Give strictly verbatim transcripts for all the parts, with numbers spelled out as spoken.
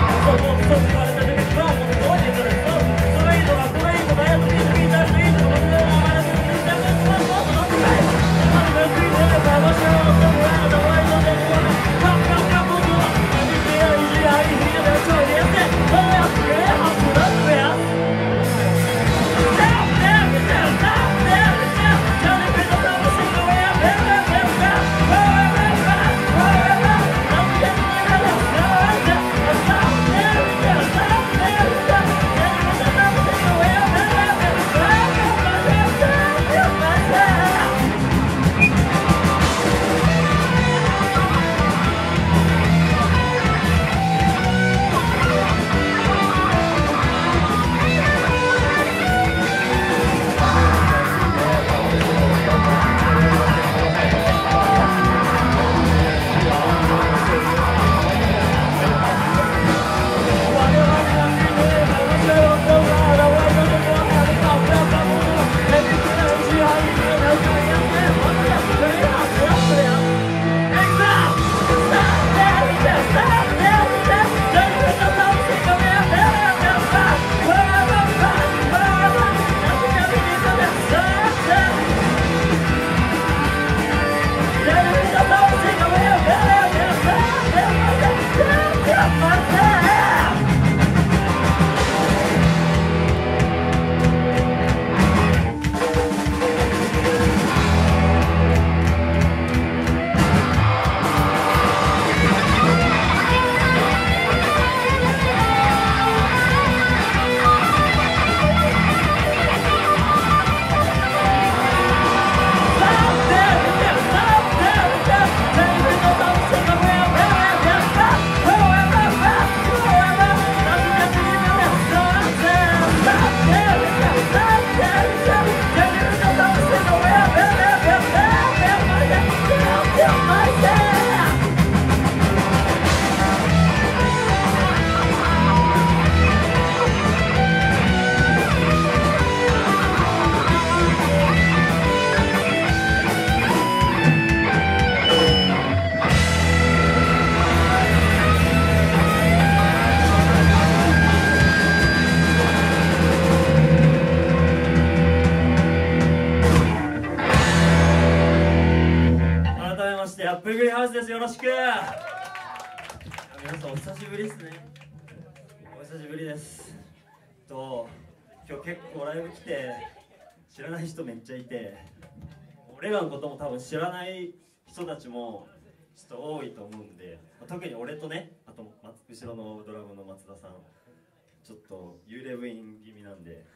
です。よろしく。皆さんお久しぶりですね。お久しぶりです。と今日結構ライブ来て知らない人めっちゃいて、俺らのことも多分知らない人たちもちょっと多いと思うんで、特に俺とね、あと後ろのドラムの松田さん、ちょっと幽霊部員気味なんで。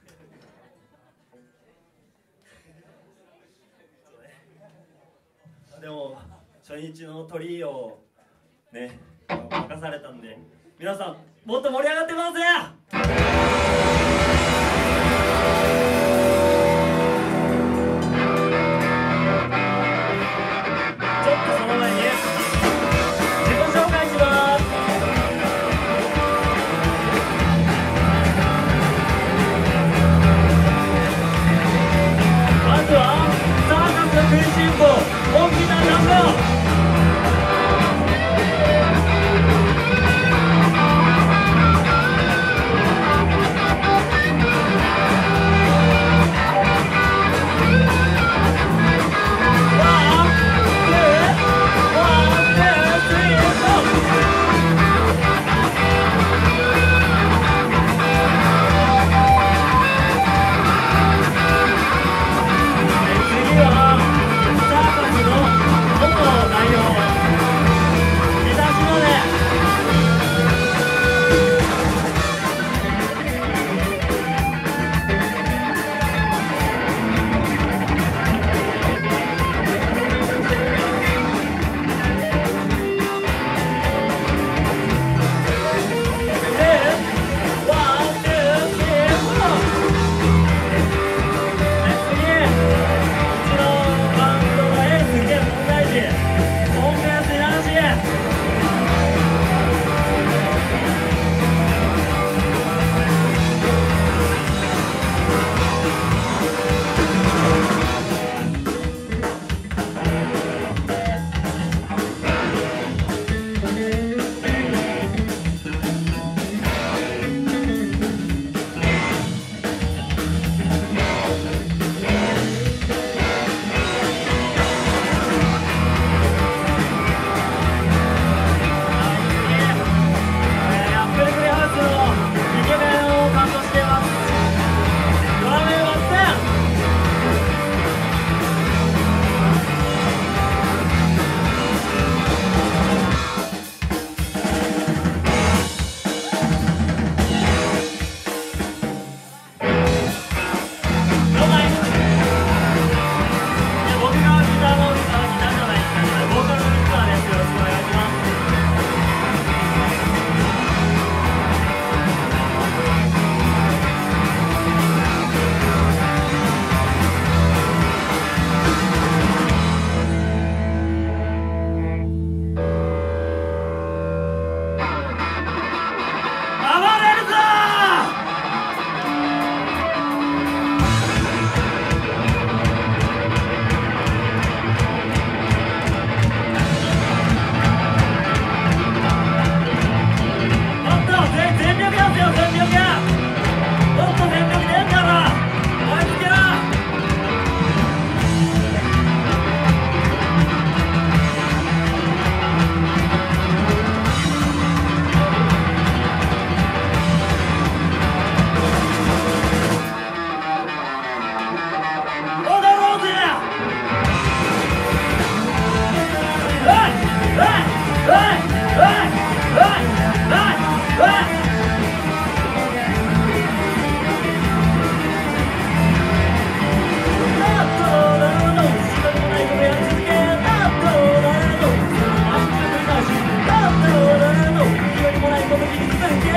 でも初日のトリをね任されたんで、皆さんもっと盛り上がってますね。ちょっとその前に自己紹介します。まずはサーカス食いしん坊大きなジャンボ。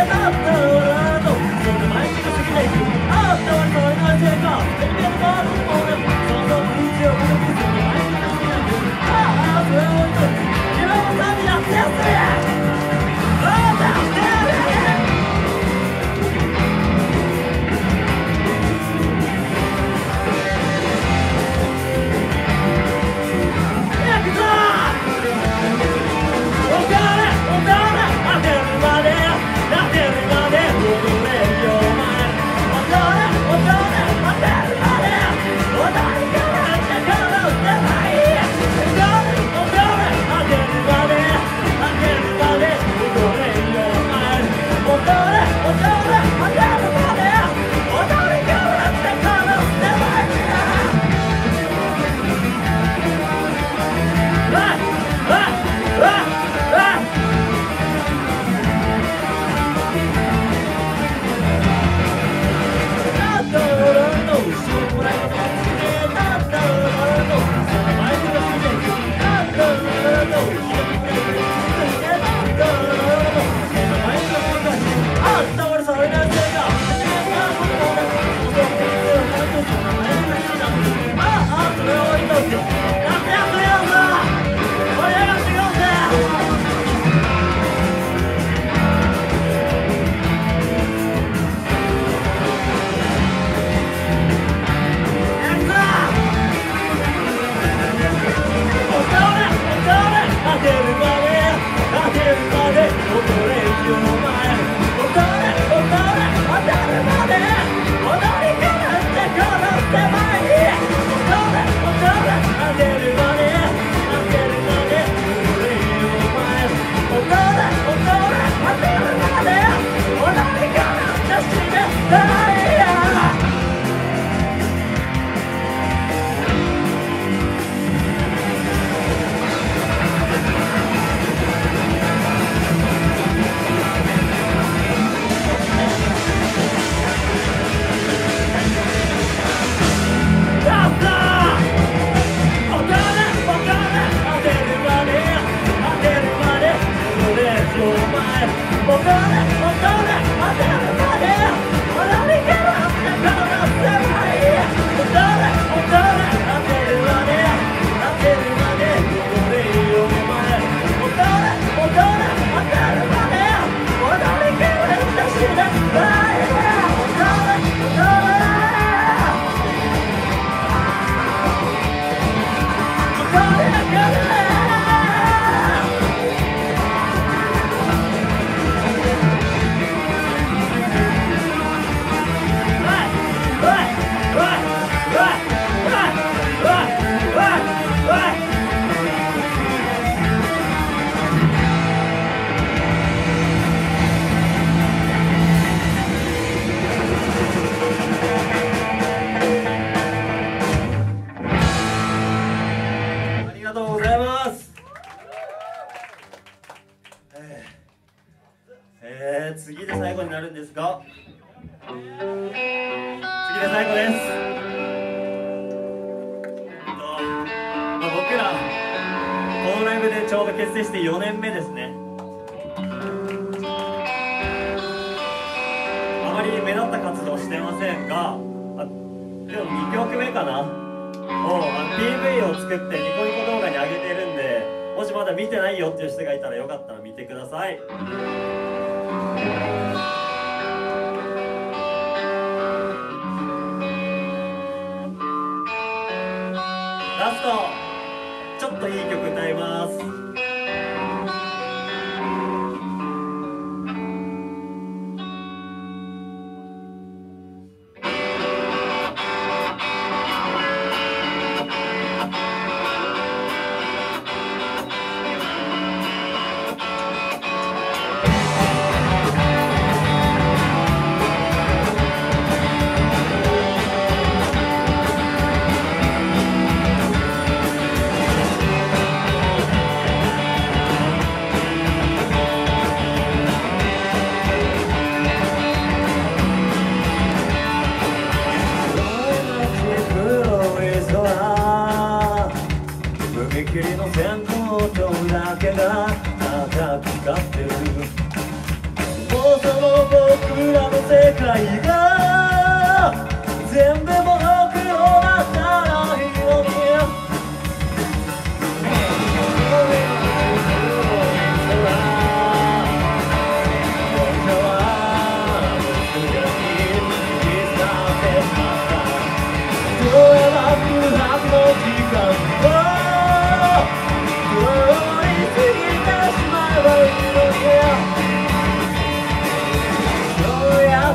「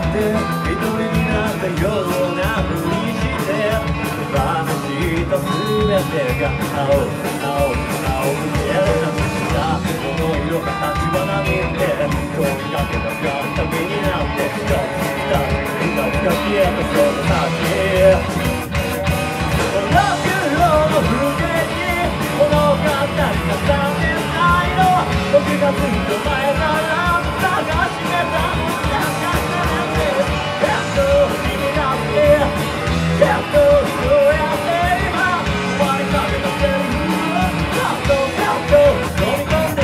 って一人になったようなふりして手放した全てが青青青く消えるなくしたこの色が立花にって問いかけたがためになって一つ二つ二つが消えたその先ロックンロールの風景に物語がさんねんないの僕がずっと前から探してたもんだからねやっと君だってやっとそうやって今終わりかけたセリフをちょっとちょっと飲み込んで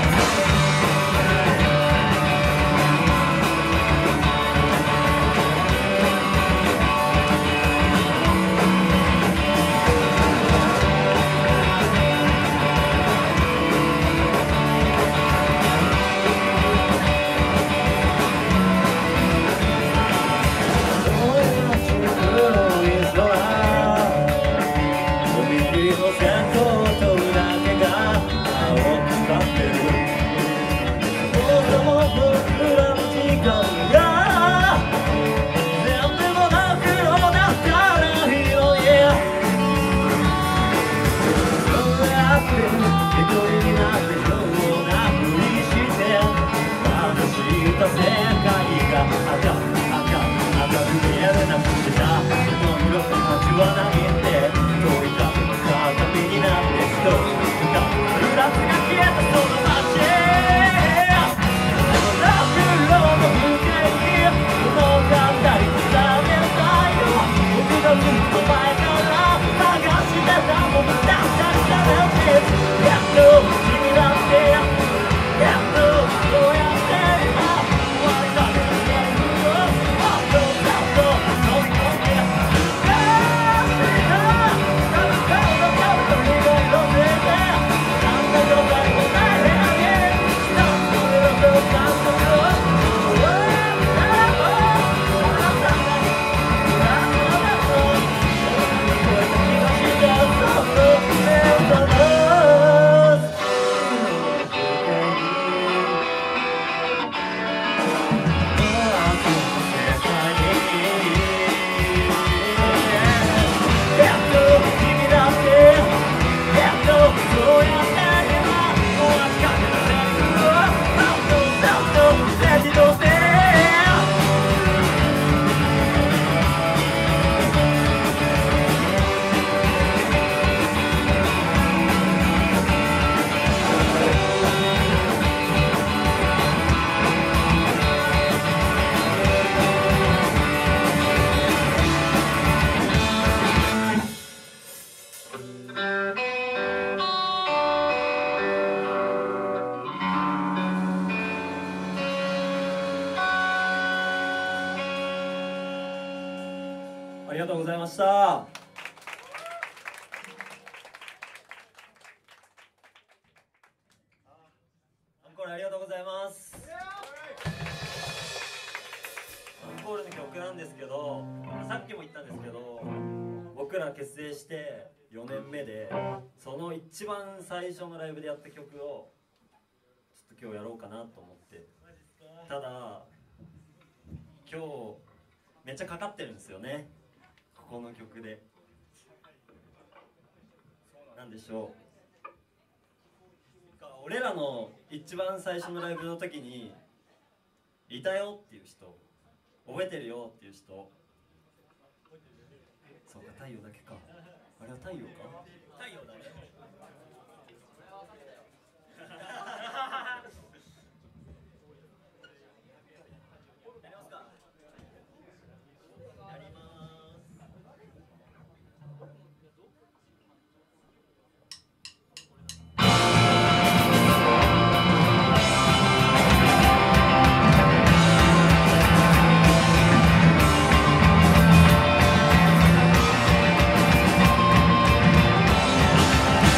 ありがとうございました。アンコールありがとうございます。アンコールの曲なんですけど、さっきも言ったんですけど、僕ら結成してよねんめでその一番最初のライブでやった曲をちょっと今日やろうかなと思って。ただ今日めっちゃかかってるんですよね、この曲で。なんでしょう、俺らの一番最初のライブの時にいたよっていう人、覚えてるよっていう人。そうか、太陽だけか。あれは太陽か。太陽だね。 「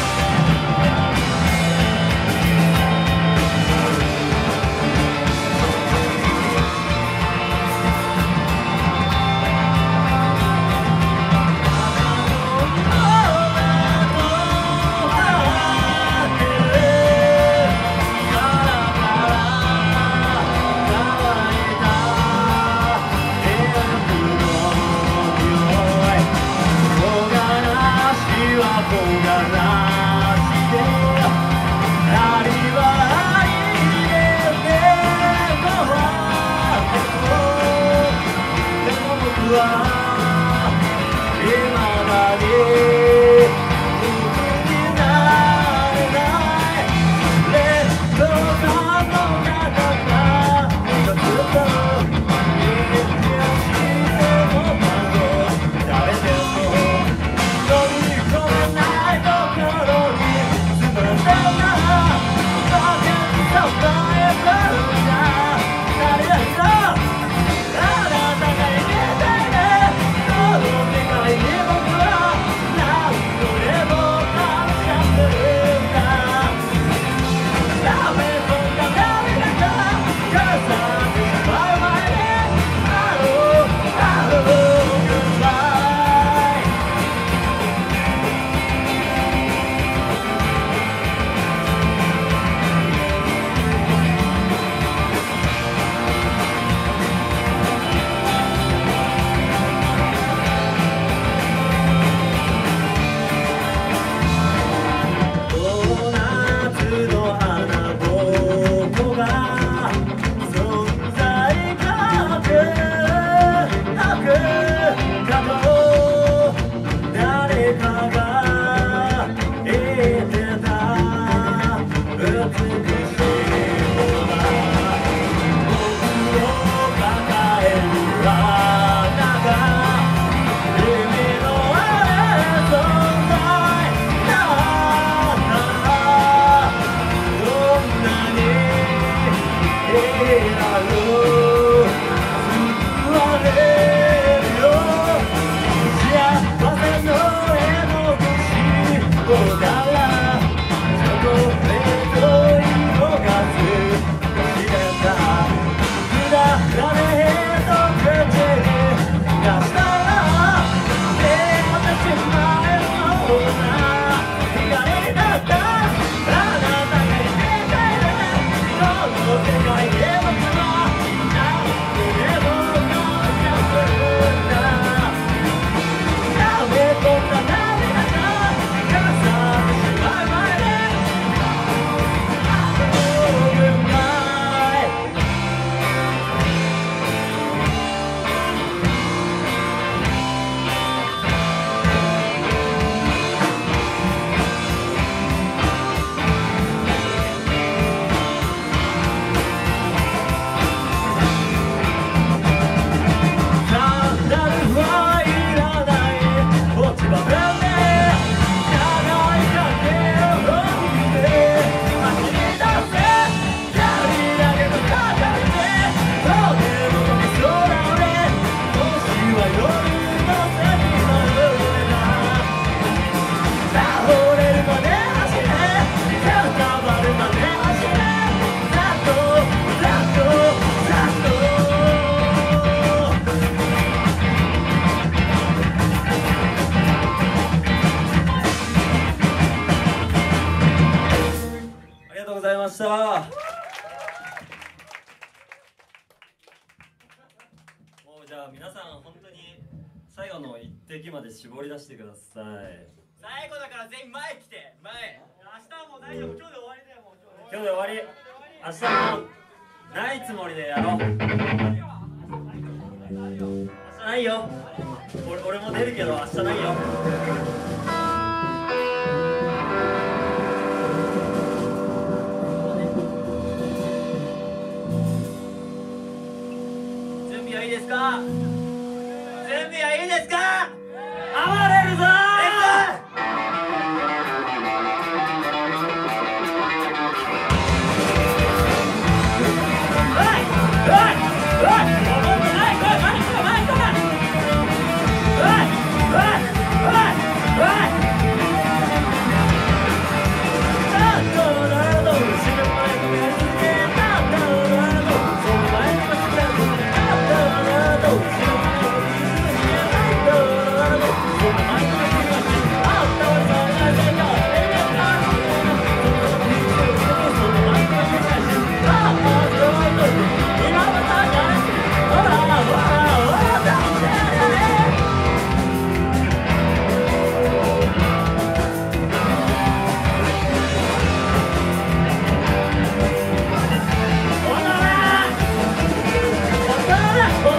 席まで絞り出してください。 最後だから全員前来て。前。明日はもう大丈夫。今日で終わりだよ。もう今日で終わり。明日もないつもりでやろう。明日ないよ。俺、俺も出るけど明日ないよ。 準備はいいですか？準備はいいですか？ 暴れるぞー！Oh!